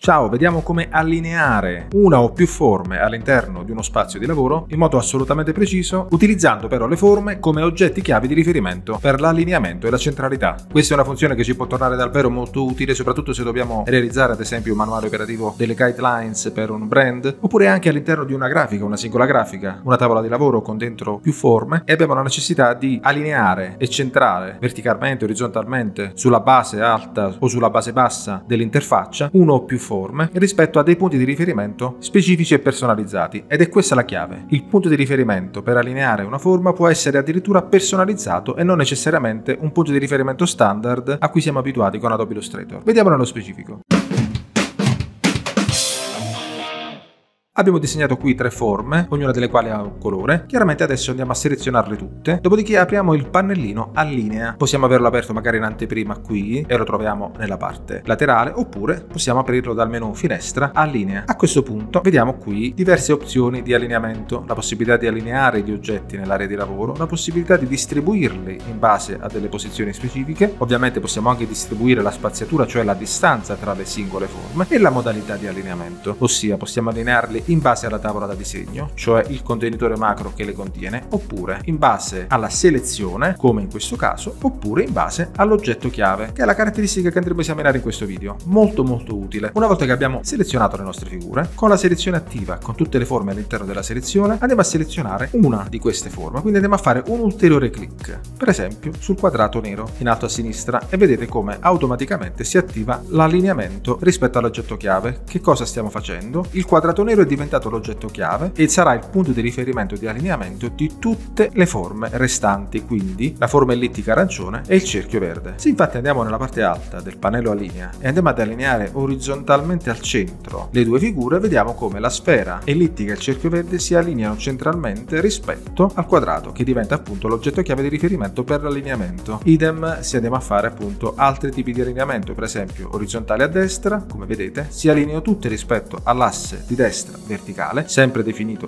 Ciao, vediamo come allineare una o più forme all'interno di uno spazio di lavoro in modo assolutamente preciso, utilizzando però le forme come oggetti chiave di riferimento per l'allineamento e la centralità. Questa è una funzione che ci può tornare davvero molto utile, soprattutto se dobbiamo realizzare ad esempio un manuale operativo delle guidelines per un brand, oppure anche all'interno di una grafica, una singola grafica, una tavola di lavoro con dentro più forme e abbiamo la necessità di allineare e centrare verticalmente, orizzontalmente, sulla base alta o sulla base bassa dell'interfaccia uno o più forme rispetto a dei punti di riferimento specifici e personalizzati, ed è questa la chiave. Il punto di riferimento per allineare una forma può essere addirittura personalizzato e non necessariamente un punto di riferimento standard a cui siamo abituati con Adobe Illustrator. Vediamo nello specifico. Abbiamo disegnato qui 3 forme, ognuna delle quali ha un colore. Chiaramente adesso andiamo a selezionarle tutte, dopodiché apriamo il pannellino Allinea. Possiamo averlo aperto magari in anteprima qui e lo troviamo nella parte laterale, oppure possiamo aprirlo dal menu Finestra Allinea. A questo punto vediamo qui diverse opzioni di allineamento, la possibilità di allineare gli oggetti nell'area di lavoro, la possibilità di distribuirli in base a delle posizioni specifiche. Ovviamente possiamo anche distribuire la spaziatura, cioè la distanza tra le singole forme, e la modalità di allineamento, ossia possiamo allinearli in base alla tavola da disegno, cioè il contenitore macro che le contiene, oppure in base alla selezione, come in questo caso, oppure in base all'oggetto chiave, che è la caratteristica che andremo a esaminare in questo video. Molto utile. Una volta che abbiamo selezionato le nostre figure, con la selezione attiva, con tutte le forme all'interno della selezione, andiamo a selezionare una di queste forme, quindi andiamo a fare un ulteriore clic, per esempio sul quadrato nero in alto a sinistra, e vedete come automaticamente si attiva l'allineamento rispetto all'oggetto chiave. Che cosa stiamo facendo? Il quadrato nero è diventato l'oggetto chiave e sarà il punto di riferimento di allineamento di tutte le forme restanti, quindi la forma ellittica arancione e il cerchio verde. Se infatti andiamo nella parte alta del pannello Allinea e andiamo ad allineare orizzontalmente al centro le due figure, vediamo come la sfera ellittica e il cerchio verde si allineano centralmente rispetto al quadrato, che diventa appunto l'oggetto chiave di riferimento per l'allineamento. Idem se andiamo a fare appunto altri tipi di allineamento, per esempio orizzontale a destra, come vedete si allineano tutte rispetto all'asse di destra verticale, sempre definito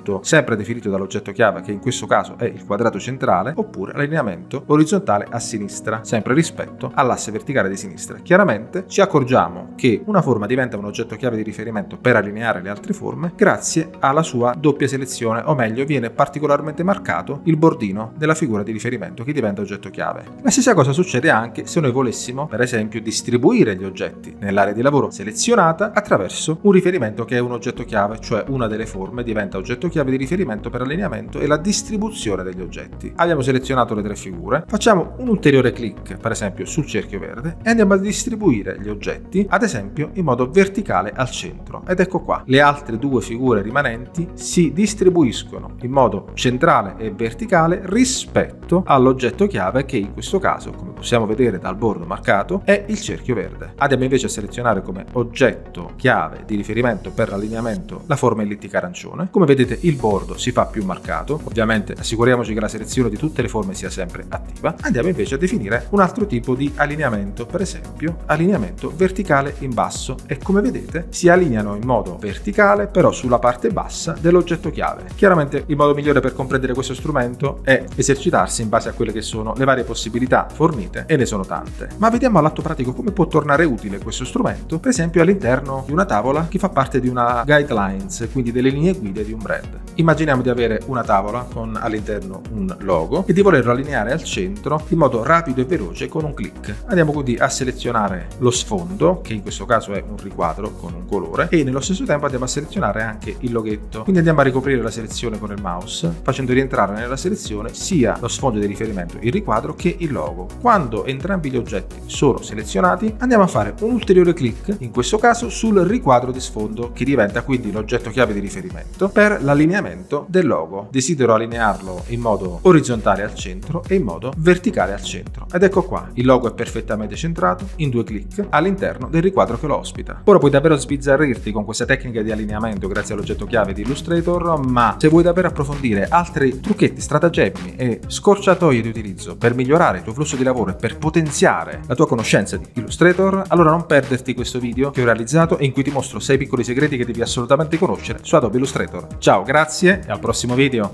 dall'oggetto chiave, che in questo caso è il quadrato centrale, oppure allineamento orizzontale a sinistra, sempre rispetto all'asse verticale di sinistra. Chiaramente ci accorgiamo che una forma diventa un oggetto chiave di riferimento per allineare le altre forme grazie alla sua doppia selezione, o meglio viene particolarmente marcato il bordino della figura di riferimento che diventa oggetto chiave. La stessa cosa succede anche se noi volessimo per esempio distribuire gli oggetti nell'area di lavoro selezionata attraverso un riferimento che è un oggetto chiave, cioè una delle forme diventa oggetto chiave di riferimento per l'allineamento e la distribuzione degli oggetti. Abbiamo selezionato le 3 figure, facciamo un ulteriore clic per esempio sul cerchio verde e andiamo a distribuire gli oggetti ad esempio in modo verticale al centro, ed ecco qua le altre 2 figure rimanenti si distribuiscono in modo centrale e verticale rispetto all'oggetto chiave, che in questo caso, come possiamo vedere dal bordo marcato, è il cerchio verde. Andiamo invece a selezionare come oggetto chiave di riferimento per l'allineamento la forma ellittica arancione. Come vedete il bordo si fa più marcato, ovviamente assicuriamoci che la selezione di tutte le forme sia sempre attiva. Andiamo invece a definire un altro tipo di allineamento, per esempio allineamento verticale in basso, e come vedete si allineano in modo verticale però sulla parte bassa dell'oggetto chiave. Chiaramente il modo migliore per comprendere questo strumento è esercitarsi in base a quelle che sono le varie possibilità fornite, e ne sono tante. Ma vediamo all'atto pratico come può tornare utile questo strumento, per esempio all'interno di una tavola che fa parte di una guidelines, quindi delle linee guida di un brand. Immaginiamo di avere una tavola con all'interno un logo e di volerlo allineare al centro in modo rapido e veloce con un clic. Andiamo quindi a selezionare lo sfondo, che in questo caso è un riquadro con un colore, e nello stesso tempo andiamo a selezionare anche il loghetto. Quindi andiamo a ricoprire la selezione con il mouse, facendo rientrare nella selezione sia lo sfondo di riferimento, il riquadro, che il logo. Quando entrambi gli oggetti sono selezionati andiamo a fare un ulteriore clic, in questo caso sul riquadro di sfondo, che diventa quindi l'oggetto chiave di riferimento per l'allineamento del logo. Desidero allinearlo in modo orizzontale al centro e in modo verticale al centro, ed ecco qua il logo è perfettamente centrato in 2 clic all'interno del riquadro che lo ospita. Ora puoi davvero sbizzarrirti con questa tecnica di allineamento grazie all'oggetto chiave di Illustrator, ma se vuoi davvero approfondire altri trucchetti, stratagemmi e scorciatoie di utilizzo per migliorare il tuo flusso di lavoro e per potenziare la tua conoscenza di Illustrator, allora non perderti questo video che ho realizzato e in cui ti mostro 6 piccoli segreti che devi assolutamente conoscere su Adobe Illustrator. Ciao, grazie e al prossimo video!